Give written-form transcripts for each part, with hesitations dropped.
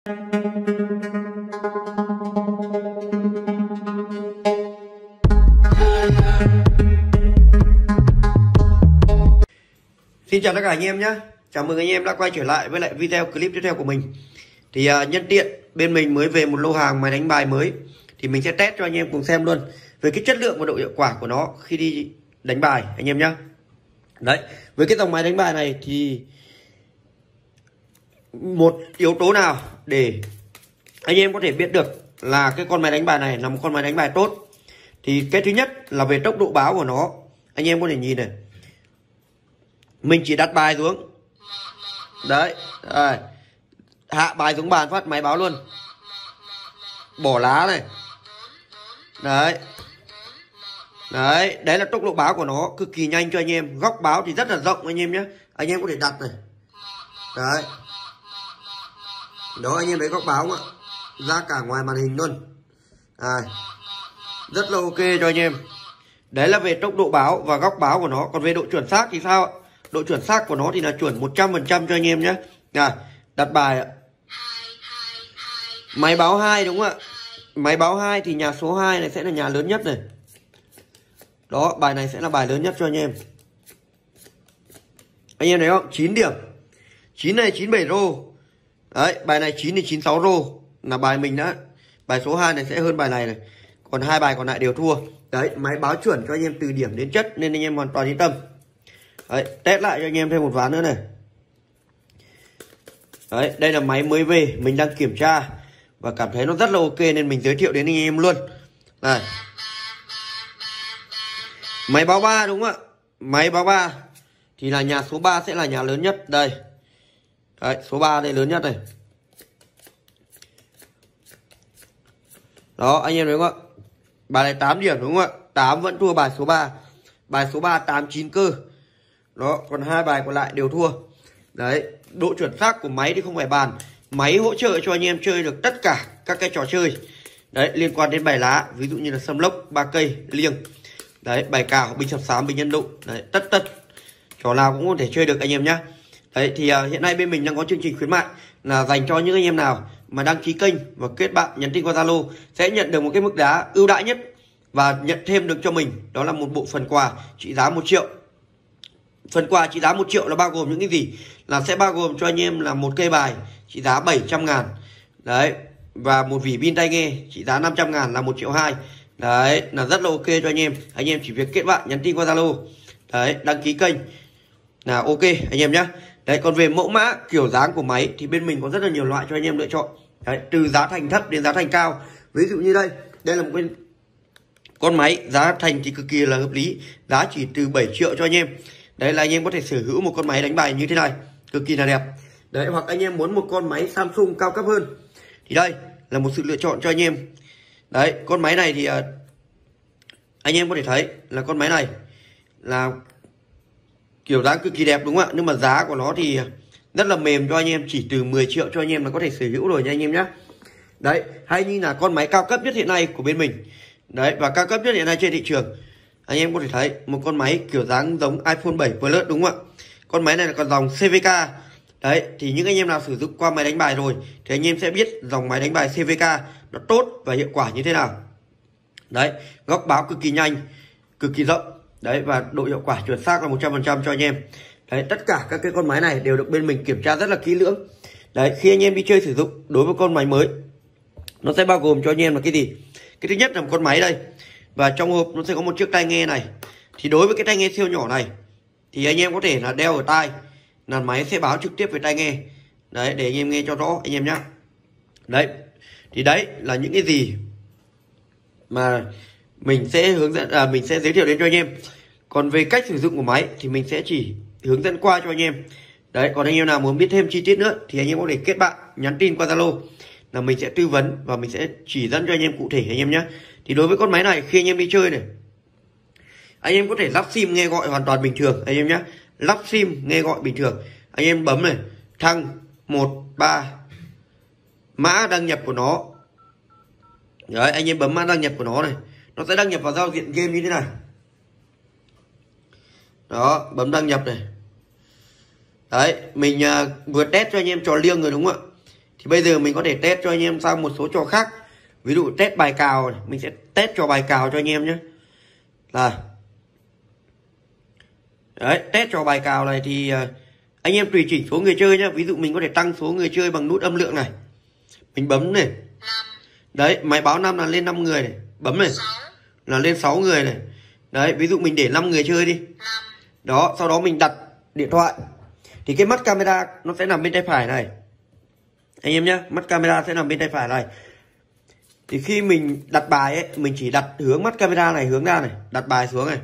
Xin chào tất cả anh em nhé. Chào mừng anh em đã quay trở lại với lại video clip tiếp theo của mình. Thì nhân tiện bên mình mới về một lô hàng máy đánh bài mới, thì mình sẽ test cho anh em cùng xem luôn về cái chất lượng và độ hiệu quả của nó khi đi đánh bài anh em nhé. Đấy, với cái dòng máy đánh bài này thì một yếu tố nào để anh em có thể biết được là cái con máy đánh bài này là một con máy đánh bài tốt, thì cái thứ nhất là về tốc độ báo của nó. Anh em có thể nhìn này, mình chỉ đặt bài xuống đấy, hạ bài xuống bàn phát máy báo luôn, bỏ lá này, đấy là tốc độ báo của nó cực kỳ nhanh cho anh em. Góc báo thì rất là rộng anh em nhé, anh em có thể đặt này, đấy đó, anh em thấy góc báo không ạ, ra cả ngoài màn hình luôn, rất là ok cho anh em. Đấy là về tốc độ báo và góc báo của nó. Còn về độ chuẩn xác thì sao ạ? Độ chuẩn xác của nó thì là chuẩn 100% cho anh em nhé. Đặt bài ạ, máy báo 2 đúng không ạ? Máy báo 2 thì nhà số 2 này sẽ là nhà lớn nhất này. Đó, bài này sẽ là bài lớn nhất cho anh em. Anh em thấy không? 9 điểm. 9 này 97 rô. Đấy, bài này 9 thì 96 rô. Là bài mình đã. Bài số 2 này sẽ hơn bài này này. Còn hai bài còn lại đều thua. Đấy, máy báo chuẩn cho anh em từ điểm đến chất, nên anh em hoàn toàn yên tâm. Đấy, test lại cho anh em thêm một ván nữa này. Đấy, đây là máy mới về, mình đang kiểm tra và cảm thấy nó rất là ok nên mình giới thiệu đến anh em luôn. Này, máy báo 3 đúng không ạ? Máy báo 3 thì là nhà số 3 sẽ là nhà lớn nhất. Đây, đấy, số 3 đây lớn nhất này. Đó, anh em thấy không ạ? Bài này 8 điểm đúng không ạ? 8 vẫn thua bài số 3. Bài số 3 89 cơ. Đó, còn hai bài còn lại đều thua. Đấy, độ chuẩn xác của máy thì không phải bàn. Máy hỗ trợ cho anh em chơi được tất cả các cái trò chơi đấy liên quan đến bài lá, ví dụ như là sâm lốc, ba cây, liêng. Đấy, bài cào, bình sập sám, bình nhân đụng. Đấy, tất trò nào cũng có thể chơi được anh em nhá. Đấy thì hiện nay bên mình đang có chương trình khuyến mại là dành cho những anh em nào mà đăng ký kênh và kết bạn nhắn tin qua Zalo sẽ nhận được một cái mức giá ưu đãi nhất, và nhận thêm được cho mình đó là một bộ phần quà trị giá 1 triệu. Phần quà trị giá 1 triệu là bao gồm những cái gì? Là sẽ bao gồm cho anh em là một cây bài trị giá 700.000. Đấy, và một vỉ pin tai nghe trị giá 500.000 là 1,2 triệu. Đấy, là rất là ok cho anh em. Anh em chỉ việc kết bạn nhắn tin qua Zalo. Đấy, đăng ký kênh là ok anh em nhé. Đấy, còn về mẫu mã kiểu dáng của máy thì bên mình có rất là nhiều loại cho anh em lựa chọn. Đấy, từ giá thành thấp đến giá thành cao. Ví dụ như đây là một con máy giá thành thì cực kỳ là hợp lý, giá chỉ từ 7 triệu cho anh em. Đấy là anh em có thể sở hữu một con máy đánh bài như thế này, cực kỳ là đẹp. Đấy, hoặc anh em muốn một con máy Samsung cao cấp hơn thì đây là một sự lựa chọn cho anh em. Đấy, con máy này thì anh em có thể thấy là con máy này là kiểu dáng cực kỳ đẹp đúng không ạ? Nhưng mà giá của nó thì rất là mềm cho anh em, chỉ từ 10 triệu cho anh em là có thể sở hữu rồi nha anh em nhé. Đấy, hay như là con máy cao cấp nhất hiện nay của bên mình. Đấy, và cao cấp nhất hiện nay trên thị trường. Anh em có thể thấy một con máy kiểu dáng giống iPhone 7 Plus đúng không ạ? Con máy này là con dòng CVK. Đấy, thì những anh em nào sử dụng qua máy đánh bài rồi thì anh em sẽ biết dòng máy đánh bài CVK nó tốt và hiệu quả như thế nào. Đấy, góc báo cực kỳ nhanh, cực kỳ rộng. Đấy, và độ hiệu quả chuẩn xác là 100% cho anh em. Đấy, tất cả các cái con máy này đều được bên mình kiểm tra rất là kỹ lưỡng. Đấy, khi anh em đi chơi sử dụng đối với con máy mới, nó sẽ bao gồm cho anh em là cái gì? Cái thứ nhất là một con máy đây, và trong hộp nó sẽ có một chiếc tai nghe này. Thì đối với cái tai nghe siêu nhỏ này thì anh em có thể là đeo ở tai, là máy sẽ báo trực tiếp về tai nghe. Đấy, để anh em nghe cho rõ anh em nhé. Đấy, thì đấy là những cái gì mà mình sẽ hướng dẫn, mình sẽ giới thiệu đến cho anh em. Còn về cách sử dụng của máy thì mình sẽ chỉ hướng dẫn qua cho anh em. Đấy, còn anh em nào muốn biết thêm chi tiết nữa thì anh em có thể kết bạn nhắn tin qua Zalo, là mình sẽ tư vấn và mình sẽ chỉ dẫn cho anh em cụ thể anh em nhé. Thì đối với con máy này, khi anh em đi chơi này, anh em có thể lắp sim nghe gọi hoàn toàn bình thường anh em nhé. Lắp sim nghe gọi bình thường, anh em bấm này thăng 13 mã đăng nhập của nó. Đấy, anh em bấm mã đăng nhập của nó này, nó sẽ đăng nhập vào giao diện game như thế này. Đó, bấm đăng nhập này. Đấy, mình vừa test cho anh em trò liêng rồi đúng không ạ? Thì bây giờ mình có thể test cho anh em sang một số trò khác. Ví dụ test bài cào này. Mình sẽ test cho bài cào cho anh em nhé. Là đấy, test cho bài cào này thì anh em tùy chỉnh số người chơi nhé. Ví dụ mình có thể tăng số người chơi bằng nút âm lượng này. Mình bấm này. Đấy, máy báo 5 là lên 5 người này. Bấm này là lên 6 người này. Đấy, ví dụ mình để 5 người chơi đi. Đó, sau đó mình đặt điện thoại. Thì cái mắt camera nó sẽ nằm bên tay phải này. Anh em nhé, mắt camera sẽ nằm bên tay phải này. Thì khi mình đặt bài ấy, mình chỉ đặt hướng mắt camera này hướng ra này. Đặt bài xuống này.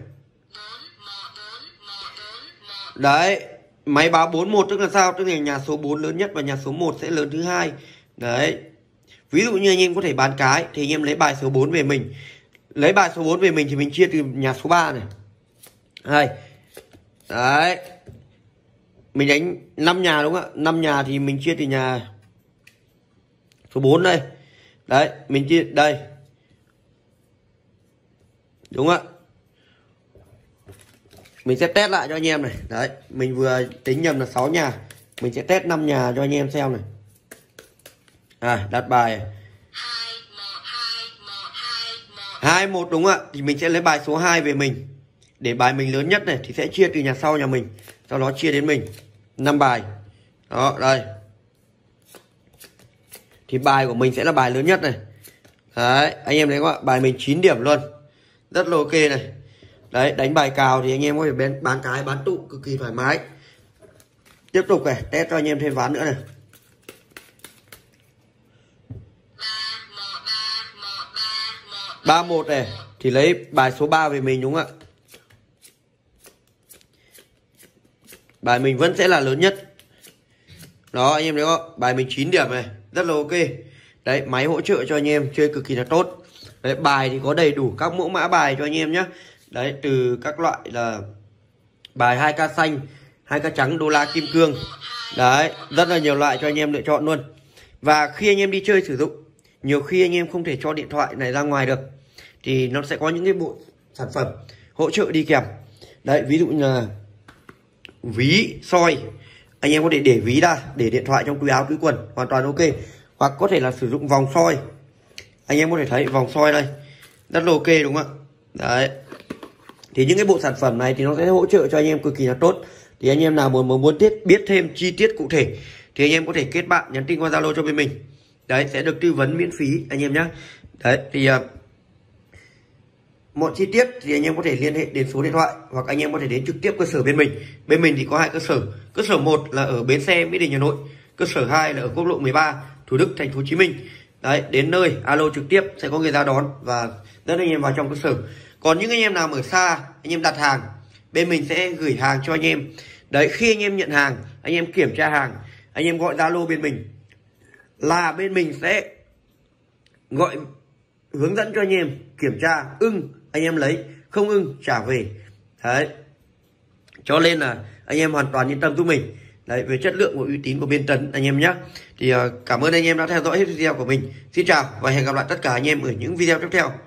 Đấy, máy báo 41 tức là sao? Tức là nhà số 4 lớn nhất và nhà số 1 sẽ lớn thứ hai. Đấy. Ví dụ như anh em có thể bán cái thì anh em lấy bài số 4 về mình. Lấy bài số 4 về mình thì mình chia từ nhà số 3 này. Đây. Đấy. Mình đánh 5 nhà đúng không ạ? 5 nhà thì mình chia từ nhà số 4 đây. Đấy, mình chia đây. Đúng không ạ? Mình sẽ test lại cho anh em này. Đấy, mình vừa tính nhầm là 6 nhà. Mình sẽ test 5 nhà cho anh em xem này. Đặt bài 21 đúng không ạ? Thì mình sẽ lấy bài số 2 về mình. Để bài mình lớn nhất này thì sẽ chia từ nhà sau nhà mình. Sau đó chia đến mình 5 bài. Đó, đây. Thì bài của mình sẽ là bài lớn nhất này. Đấy, anh em thấy không ạ? Bài mình 9 điểm luôn. Rất là ok này. Đấy, đánh bài cào thì anh em có thể bán cái, bán tụ cực kỳ thoải mái. Tiếp tục này, test cho anh em thêm ván nữa này. 31 này thì lấy bài số 3 về mình đúng không ạ? Bài mình vẫn sẽ là lớn nhất. Đó, anh em thấy không? Bài mình 9 điểm này, rất là ok. Đấy, máy hỗ trợ cho anh em chơi cực kỳ là tốt. Đấy, bài thì có đầy đủ các mẫu mã bài cho anh em nhé. Đấy, từ các loại là bài 2k xanh, 2k trắng, đô la, kim cương. Đấy, rất là nhiều loại cho anh em lựa chọn luôn. Và khi anh em đi chơi sử dụng, nhiều khi anh em không thể cho điện thoại này ra ngoài được, thì nó sẽ có những cái bộ sản phẩm hỗ trợ đi kèm. Đấy, ví dụ như là ví soi. Anh em có thể để ví ra, để điện thoại trong túi áo, túi quần, hoàn toàn ok. Hoặc có thể là sử dụng vòng soi. Anh em có thể thấy vòng soi đây, rất là ok đúng không ạ? Đấy. Thì những cái bộ sản phẩm này thì nó sẽ hỗ trợ cho anh em cực kỳ là tốt. Thì anh em nào muốn biết thêm chi tiết cụ thể thì anh em có thể kết bạn, nhắn tin qua Zalo cho bên mình. Đấy, sẽ được tư vấn miễn phí anh em nhé. Đấy, thì mọi chi tiết thì anh em có thể liên hệ đến số điện thoại, hoặc anh em có thể đến trực tiếp cơ sở bên mình. Bên mình thì có 2 cơ sở. Cơ sở 1 là ở bến xe Mỹ Đình, Hà Nội. Cơ sở 2 là ở quốc lộ 13, Thủ Đức, thành phố Hồ Chí Minh. Đấy, đến nơi alo trực tiếp sẽ có người ra đón và dẫn anh em vào trong cơ sở. Còn những anh em nào ở xa, anh em đặt hàng, bên mình sẽ gửi hàng cho anh em. Đấy, khi anh em nhận hàng, anh em kiểm tra hàng, anh em gọi Zalo bên mình là bên mình sẽ gọi hướng dẫn cho anh em kiểm tra, ưng anh em lấy, không ưng trả về. Đấy, cho nên là anh em hoàn toàn yên tâm giúp mình. Đấy, về chất lượng và uy tín của bên Tấn anh em nhé. Thì cảm ơn anh em đã theo dõi hết video của mình. Xin chào và hẹn gặp lại tất cả anh em ở những video tiếp theo.